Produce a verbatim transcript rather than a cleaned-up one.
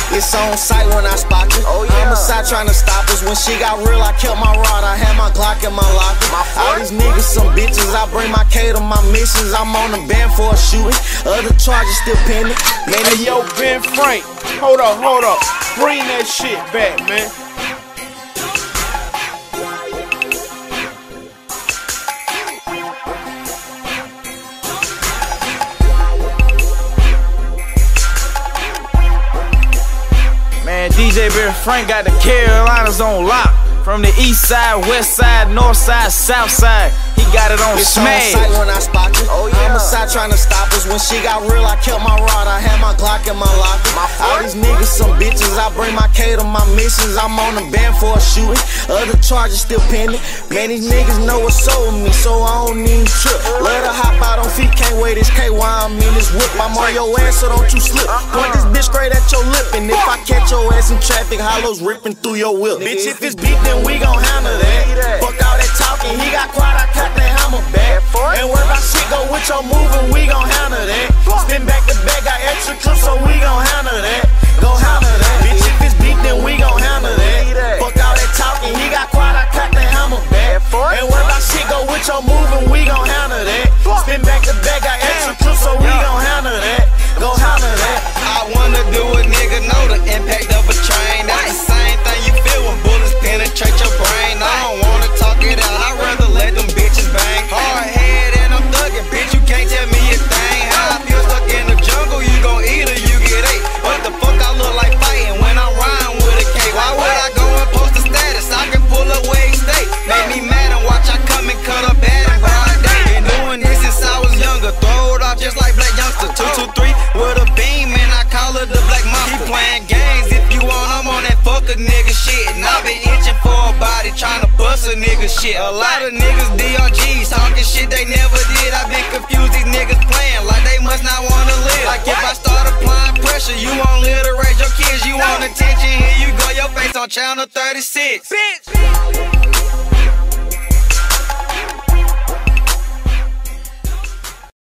It's on sight when I spot you. Oh, yeah. Homicide trying to stop us. When she got real, I kept my rod. I had my Glock in my locker. My All these niggas some bitches. I bring my K to my missions. I'm on the band for a shooting. Other charges still pending. Man, Hey, yo, Ben Frank, hold up, hold up. Bring that shit back, man. Man, D J Ben Frank got the Carolinas on lock. From the east side, west side, north side, south side, he got it on it's smash. on sight when I spot you. Oh, yeah. Homicide trying to stop us. When she got real, I kept my rod. I had my Glock in my locker. My All these niggas some bitches. I bring my K to my missions. I'm on the band for a shooting. Other charges still pending. Man, these niggas know what's up with me, so I don't even trip. Love to hop out on feet, can't wait this K while I'm in this whip. I'm on your ass, so don't you slip. Point this bitch straight at your lip, and if I catch your ass in traffic, hollows ripping through your whip. Bitch, if it's beat, then we gon' handle that. Fuck all that talking, he got quiet, I cut that hammer back. Ain't worry about shit, go with your moving, we gon' handle that. Spin back to back, got extra clips, so we gon' handle that. Go handle that. Bitch, if it's beat, then we gon' handle that. Fuck all that talking, he got quiet, I cut that hammer back. Ain't worry about shit, go with your moving, we gon' handle that. Spin back to back, got extra clips, so we gon' handle that. Go handle that. I wanna do a nigga know the impact of a train. That's the same thing you feel when bullets penetrate your brain. I don't wanna talk it out, I'd rather let them bitches bang. Hard head and I'm thuggin', bitch, you can't tell me a thing. How I feel stuck in the jungle, you gon' eat or you get ate. What the fuck I look like fighting when I'm riding with a K? Why would I go and post a status? I can pull up where he stay. Make me mad and watch I come and cut up bad and broad day. Been doing this since I was younger, throw it off just like Black Youngster. Two, two, three with a beam and I call it the Black Monster. Keep playing games if you want, I'm on that fuck a nigga shit. And I been itching for a body trying to bust a nigga shit. A lot of niggas D R Gs talking shit they never did. I been confused, these niggas playing like they must not wanna live. Like if I start applying pressure, you won't live to raise your kids. You want attention, here you go, your face on channel thirty-six. Bitch.